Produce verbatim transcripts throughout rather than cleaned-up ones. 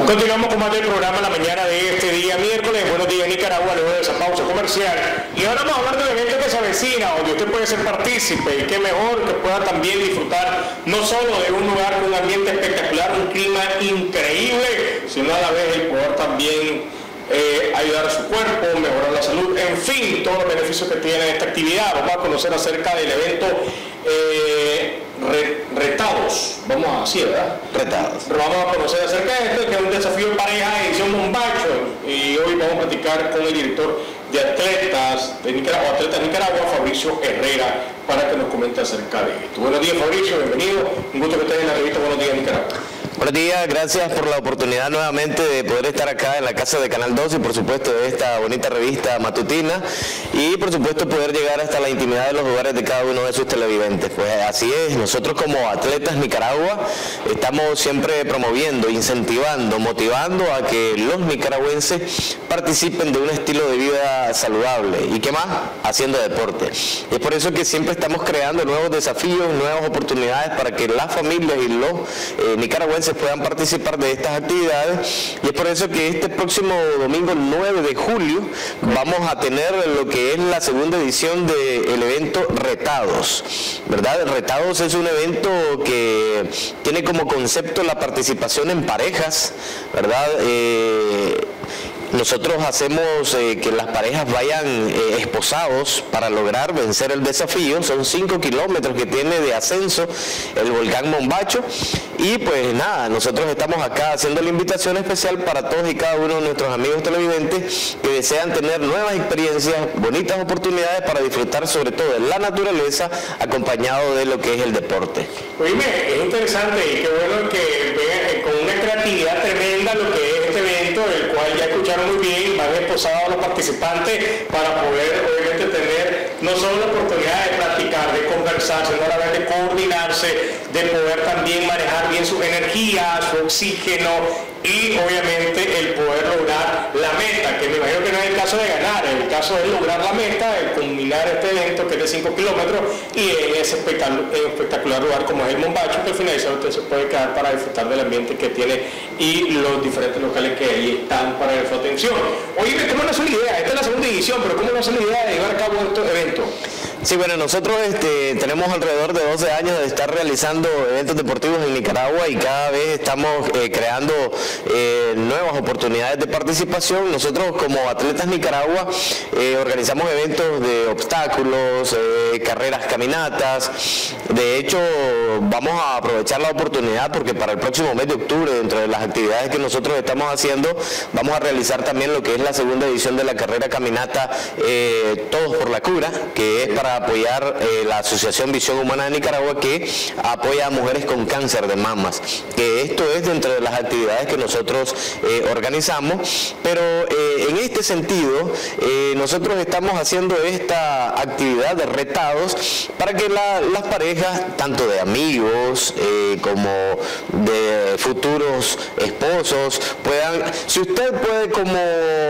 Continuamos con más del programa la mañana de este día miércoles. Buenos días Nicaragua, luego de esa pausa comercial. Y ahora vamos a hablar del evento que se avecina, donde usted puede ser partícipe y qué mejor que pueda también disfrutar no solo de un lugar con un ambiente espectacular, un clima increíble, sino a la vez el poder también eh, ayudar a su cuerpo, mejorar la salud, en fin, todos los beneficios que tiene esta actividad. Vamos a conocer acerca del evento eh, re, Retados, vamos a decir, ¿verdad? Retados. Vamos a conocer acerca de esto, que es un desafío en pareja de edición Mombacho, y hoy vamos a platicar con el director de atletas de Nicaragua, atletas de Nicaragua, Fabricio Herrera, para que nos comente acerca de esto. Buenos días, Fabricio, bienvenido, un gusto que estés en la revista Buenos Días Nicaragua. Buenos días, gracias por la oportunidad nuevamente de poder estar acá en la casa de Canal doce y por supuesto de esta bonita revista matutina y por supuesto poder llegar hasta la intimidad de los hogares de cada uno de sus televidentes. Pues así es, nosotros como Atletas Nicaragua estamos siempre promoviendo, incentivando, motivando a que los nicaragüenses participen de un estilo de vida saludable y qué más, haciendo deporte. Y es por eso que siempre estamos creando nuevos desafíos, nuevas oportunidades para que las familias y los eh, nicaragüenses puedan participar de estas actividades, y es por eso que este próximo domingo nueve de julio vamos a tener lo que es la segunda edición del evento Retados, ¿verdad? Retados es un evento que tiene como concepto la participación en parejas, ¿verdad? Eh, Nosotros hacemos eh, que las parejas vayan eh, esposados para lograr vencer el desafío. Son cinco kilómetros que tiene de ascenso el volcán Mombacho. Y pues nada, nosotros estamos acá haciendo la invitación especial para todos y cada uno de nuestros amigos televidentes que desean tener nuevas experiencias, bonitas oportunidades para disfrutar sobre todo de la naturaleza acompañado de lo que es el deporte. Oíme, es interesante y qué bueno que vean con una creatividad tremenda lo que es este evento, el cual ya escucharon muy bien, van esposados a los participantes para poder obviamente tener no solo la oportunidad de practicar, de conversar, sino a la vez de coordinarse, de poder también manejar bien sus energías, su oxígeno y obviamente el poder lograr la meta, que me imagino que no es el caso de ganar, el caso es lograr la meta, el culminar este evento que es de cinco kilómetros y en ese espectacular lugar como es el Mombacho, que al finalizar usted se puede quedar para disfrutar del ambiente que tiene y los diferentes locales que ahí están para su atención. Oye, ¿cómo nace la idea? Esta es la segunda edición, pero ¿cómo nace la idea de llevar a cabo estos eventos? Sí, bueno, nosotros este, tenemos alrededor de doce años de estar realizando eventos deportivos en Nicaragua y cada vez estamos eh, creando eh, nuevas oportunidades de participación. Nosotros como Atletas Nicaragua eh, organizamos eventos de obstáculos, eh, carreras, caminatas. De hecho, vamos a aprovechar la oportunidad porque para el próximo mes de octubre, dentro de las actividades que nosotros estamos haciendo, vamos a realizar también lo que es la segunda edición de la carrera caminata eh, Todos por la Cura, que es para apoyar eh, la Asociación Visión Humana de Nicaragua, que apoya a mujeres con cáncer de mamas, que esto es dentro de las actividades que nosotros eh, organizamos, pero eh, en este sentido eh, nosotros estamos haciendo esta actividad de retados para que la, las parejas, tanto de amigos eh, como de futuros esposos, puedan, si usted puede como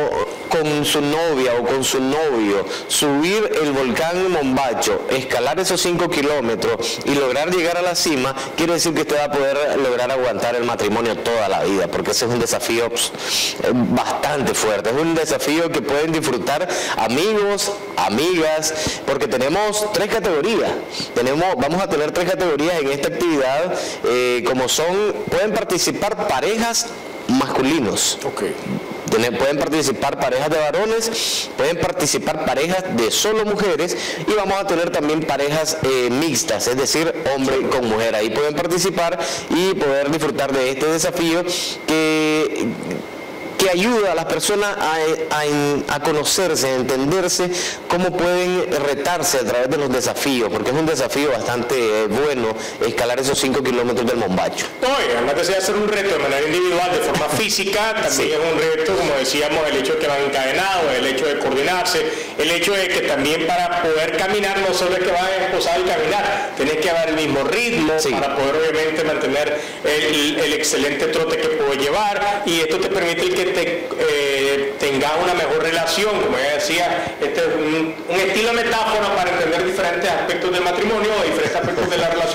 con su novia o con su novio subir el volcán Mombacho, escalar esos cinco kilómetros y lograr llegar a la cima, quiere decir que usted va a poder lograr aguantar el matrimonio toda la vida, porque ese es un desafío pues, bastante fuerte, es un desafío que pueden disfrutar amigos, amigas, porque tenemos tres categorías, tenemos, vamos a tener tres categorías en esta actividad, eh, como son, pueden participar parejas masculinos. Okay. Pueden participar parejas de varones, pueden participar parejas de solo mujeres y vamos a tener también parejas eh, mixtas, es decir, hombre con mujer. Ahí pueden participar y poder disfrutar de este desafío que... que ayuda a las personas a, a, a conocerse, a entenderse cómo pueden retarse a través de los desafíos, porque es un desafío bastante eh, bueno escalar esos cinco kilómetros del Mombacho. Oye, además que sea hacer un reto de manera individual, de forma física, también sí. Es un reto, como decíamos, el hecho de que van encadenados, el hecho de coordinarse, el hecho de que también para poder caminar no solo es que van esposados y caminar, tenés que dar el mismo ritmo sí. Para poder obviamente mantener el, el excelente trote que puedo llevar, y esto te permite el que te, eh, tengas una mejor relación, como ya decía, este es un, un estilo metáfora para entender diferentes aspectos del matrimonio o diferentes aspectos de la relación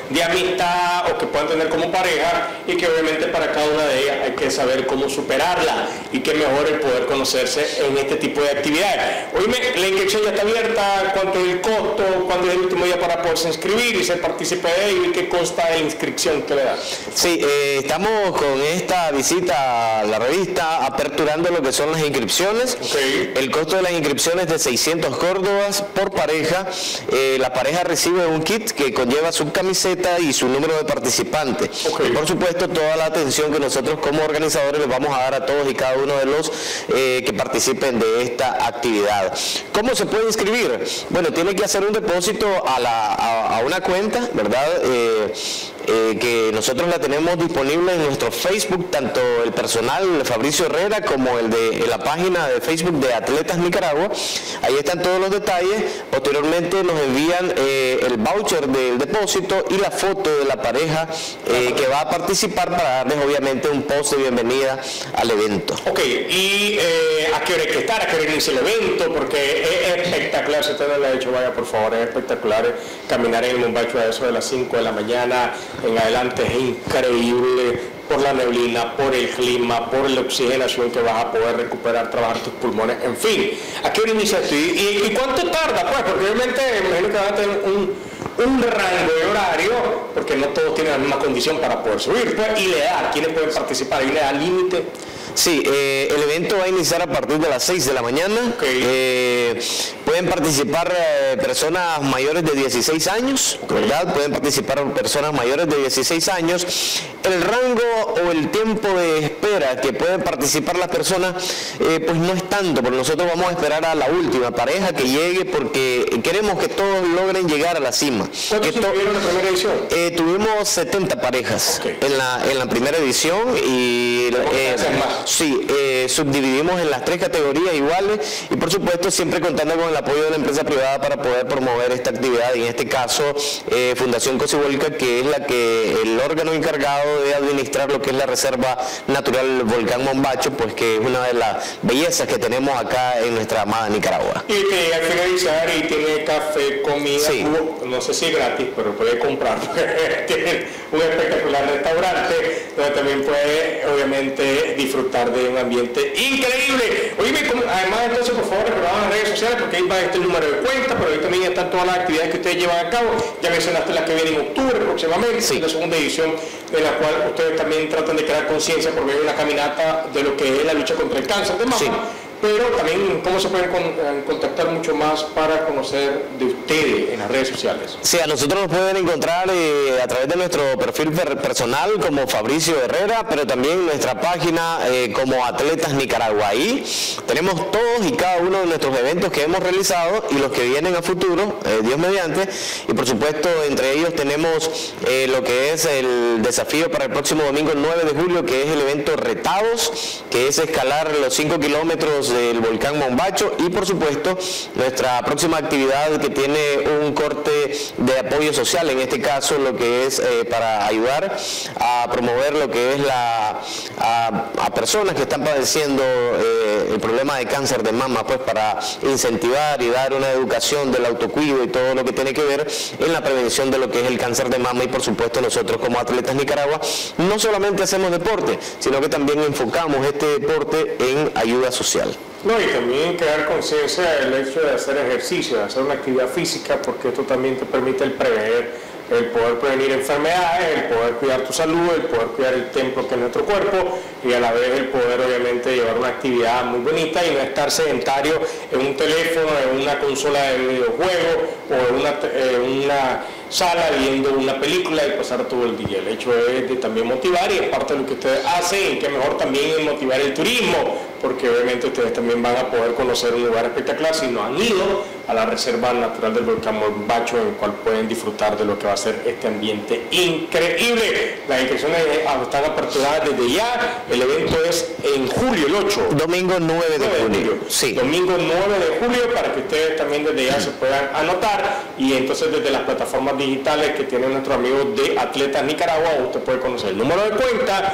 de amistad o que puedan tener como pareja, y que obviamente para cada una de ellas hay que saber cómo superarla, y que mejor el poder conocerse en este tipo de actividades. Oíme, la inscripción ya está abierta, ¿cuánto es el costo? ¿Cuándo es el último día para poderse inscribir y ser partícipe de ello? ¿Y qué consta de la inscripción que le da? Sí, eh, estamos con esta visita a la revista aperturando lo que son las inscripciones. Okay. El costo de las inscripciones es de seiscientos córdobas por pareja. Eh, la pareja recibe un kit que conlleva su camiseta y su número de participantes. Okay. Y por supuesto toda la atención que nosotros como organizadores les vamos a dar a todos y cada uno de los eh, que participen de esta actividad. ¿Cómo se puede inscribir? Bueno, tiene que hacer un depósito a, la, a, a una cuenta, ¿verdad? Eh, eh, que nosotros la tenemos disponible en nuestro Facebook, tanto el personal Fabricio Herrera como el de en la página de Facebook de Atletas Nicaragua. Ahí están todos los detalles. Posteriormente nos envían eh, el voucher del depósito y la foto de la pareja eh, que va a participar, para darles obviamente un post de bienvenida al evento. Ok, y eh, ¿a qué hora hay que estar? ¿A qué hora inicia el evento? Porque es espectacular, si usted no lo ha hecho, vaya por favor, es espectacular caminar en el Mombacho a eso de las cinco de la mañana en adelante, es increíble por la neblina, por el clima, por la oxigenación que vas a poder recuperar, trabajar tus pulmones, en fin. ¿A qué hora inicia esto? ¿Y, y, y cuánto tarda? Pues porque obviamente me imagino que van a tener un, un rango de horario, porque no todos tienen la misma condición para poder subir, pues, y la edad, ¿quiénes pueden participar? ¿Hay una edad límite? Sí, eh, el evento va a iniciar a partir de las seis de la mañana. Okay. Eh, pueden participar eh, personas mayores de dieciséis años, ¿verdad? Pueden participar personas mayores de dieciséis años. El rango o el tiempo de espera que pueden participar las personas, eh, pues no es tanto, porque nosotros vamos a esperar a la última pareja que llegue, porque queremos que todos logren llegar a la cima. ¿Cuántos tuvieron en la primera edición? Eh, tuvimos setenta parejas Okay. en, la, en la primera edición y... Eh, Sí, eh, subdividimos en las tres categorías iguales y por supuesto siempre contando con el apoyo de la empresa privada para poder promover esta actividad, y en este caso eh, Fundación Cocibolca, que es la que el órgano encargado de administrar lo que es la Reserva Natural del Volcán Mombacho, pues que es una de las bellezas que tenemos acá en nuestra amada Nicaragua. Y que al finalizar y tiene café, comida, Sí. jugo, no sé si gratis, pero puede comprar. Tiene un espectacular restaurante donde también puede obviamente disfrutar de un ambiente increíble. Oye, además entonces por favor recordamos las redes sociales, porque ahí va este número de cuenta, pero ahí también están todas las actividades que ustedes llevan a cabo. Ya mencionaste las que vienen en octubre próximamente, Sí. la segunda edición, en la cual ustedes también tratan de crear conciencia por medio de una caminata de lo que es la lucha contra el cáncer de mama. Sí. Pero también, ¿cómo se pueden con, eh, contactar mucho más para conocer de ustedes en las redes sociales? Sí, a nosotros nos pueden encontrar eh, a través de nuestro perfil per personal como Fabricio Herrera, pero también nuestra página eh, como Atletas Nicaragua. Ahí tenemos todos y cada uno de nuestros eventos que hemos realizado y los que vienen a futuro, eh, Dios mediante, y por supuesto entre ellos tenemos eh, lo que es el desafío para el próximo domingo nueve de julio, que es el evento Retados, que es escalar los cinco kilómetros del volcán Mombacho, y por supuesto nuestra próxima actividad que tiene un corte de apoyo social, en este caso lo que es eh, para ayudar a promover lo que es la a, a personas que están padeciendo eh, el problema de cáncer de mama, pues para incentivar y dar una educación del autocuido y todo lo que tiene que ver en la prevención de lo que es el cáncer de mama. Y por supuesto nosotros como Atletas Nicaragua no solamente hacemos deporte, sino que también enfocamos este deporte en ayuda social. No, y también crear conciencia del hecho de hacer ejercicio, de hacer una actividad física, porque esto también te permite el prever, el poder prevenir enfermedades, el poder cuidar tu salud, el poder cuidar el templo que es nuestro cuerpo, y a la vez el poder obviamente llevar una actividad muy bonita y no estar sedentario en un teléfono, en una consola de videojuegos o en una, en una sala viendo una película y pasar todo el día. El hecho es de también motivar, y es parte de lo que ustedes hacen, y que mejor también es motivar el turismo, porque obviamente ustedes también van a poder conocer un lugar espectacular si no han ido a la Reserva Natural del Volcán Mombacho, en el cual pueden disfrutar de lo que va a ser este ambiente increíble. Las inscripciones están aperturadas desde ya. El evento es en julio, el ocho. Domingo nueve de julio. Sí. Domingo nueve de julio, para que ustedes también desde ya se puedan anotar, y entonces desde las plataformas digitales que tienen nuestros amigos de Atletas Nicaragua, usted puede conocer el número de cuenta,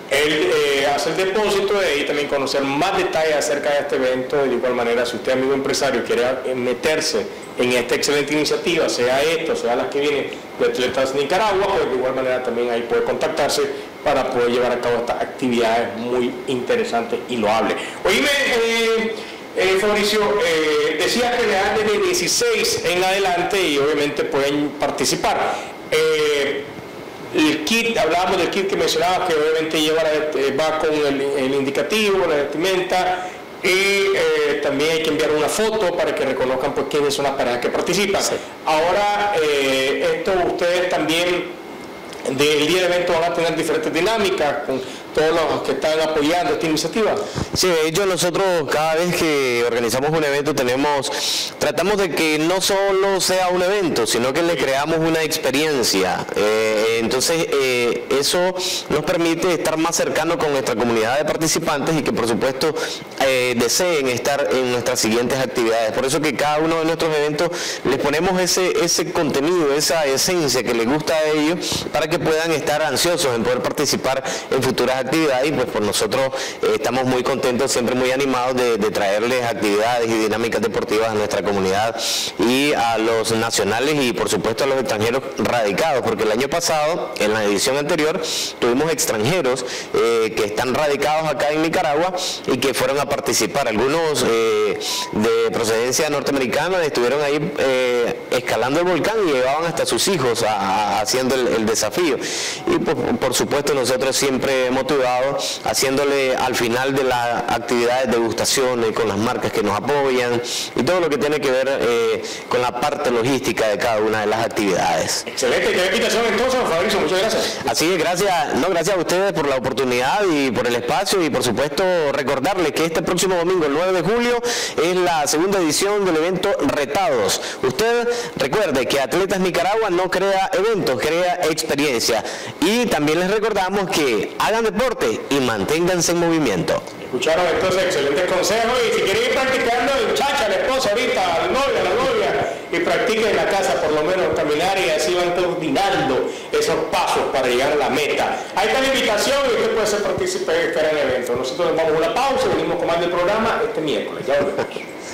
él eh, hace el depósito y ahí también conocer más detalles acerca de este evento. De igual manera, si usted, amigo empresario, quiere meterse en esta excelente iniciativa, sea esto, sea las que vienen de Atletas Nicaragua, pues de igual manera también ahí puede contactarse para poder llevar a cabo estas actividades muy interesantes y loables. Oíme, eh, eh, Fabricio, eh, decías que le dan desde dieciséis en adelante y obviamente pueden participar. Eh, El kit, hablábamos del kit que mencionabas, que obviamente lleva, va con el, el indicativo, la vestimenta, y eh, también hay que enviar una foto para que reconozcan pues quiénes son las parejas que participan. Sí. Ahora, eh, esto ustedes también, del día del evento, van a tener diferentes dinámicas con todos los que están apoyando esta iniciativa. Sí, de hecho nosotros cada vez que organizamos un evento tenemos, tratamos de que no solo sea un evento, sino que le creamos una experiencia. Eh, entonces eh, eso nos permite estar más cercano con nuestra comunidad de participantes y que por supuesto eh, deseen estar en nuestras siguientes actividades. Por eso que cada uno de nuestros eventos les ponemos ese, ese contenido, esa esencia que les gusta a ellos, para que puedan estar ansiosos en poder participar en futuras actividades. Y pues por nosotros eh, estamos muy contentos, siempre muy animados de, de traerles actividades y dinámicas deportivas a nuestra comunidad y a los nacionales y por supuesto a los extranjeros radicados, porque el año pasado, en la edición anterior, tuvimos extranjeros eh, que están radicados acá en Nicaragua y que fueron a participar. Algunos eh, de procedencia norteamericana estuvieron ahí eh, escalando el volcán y llevaban hasta sus hijos a, a, haciendo el, el desafío. Y por, por supuesto nosotros siempre motivados, haciéndole al final de las actividades degustaciones con las marcas que nos apoyan y todo lo que tiene que ver eh, con la parte logística de cada una de las actividades. Excelente, qué invitación entonces, Fabricio, muchas gracias. Así es, gracias, no, gracias a ustedes por la oportunidad y por el espacio y por supuesto recordarles que este próximo domingo, el nueve de julio, es la segunda edición del evento Retados. Usted recuerde que Atletas Nicaragua no crea eventos, crea experiencia. Y también les recordamos que hagan deporte y manténganse en movimiento. Escucharon entonces excelentes consejos y si quieren ir practicando, el chacha, la esposa ahorita, la novia, la novia, y practiquen en la casa por lo menos caminar y así van coordinando esos pasos para llegar a la meta. Ahí está la invitación y usted puede ser partícipe de este gran evento. Nosotros nos vamos a una pausa y venimos con más del programa este miércoles. Ya volvemos.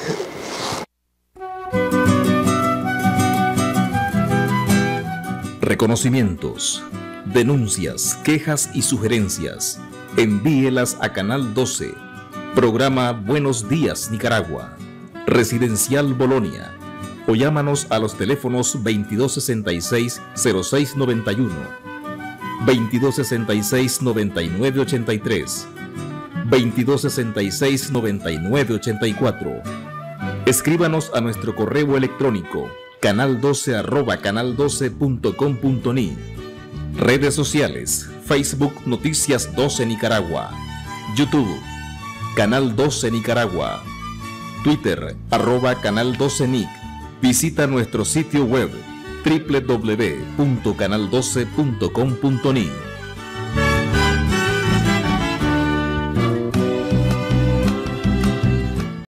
Reconocimientos, denuncias, quejas y sugerencias. Envíelas a Canal doce, programa Buenos Días Nicaragua, Residencial Bolonia, o llámanos a los teléfonos veintidós sesenta y seis, cero seis noventa y uno, veintidós sesenta y seis, noventa y nueve ochenta y tres, veintidós sesenta y seis, noventa y nueve ochenta y cuatro. Escríbanos a nuestro correo electrónico canal doce arroba canal doce punto com punto ni. Redes sociales: Facebook Noticias doce Nicaragua, YouTube Canal doce Nicaragua, Twitter arroba Canal doce Nic. Visita nuestro sitio web doble u doble u doble u punto canal doce punto com punto ni.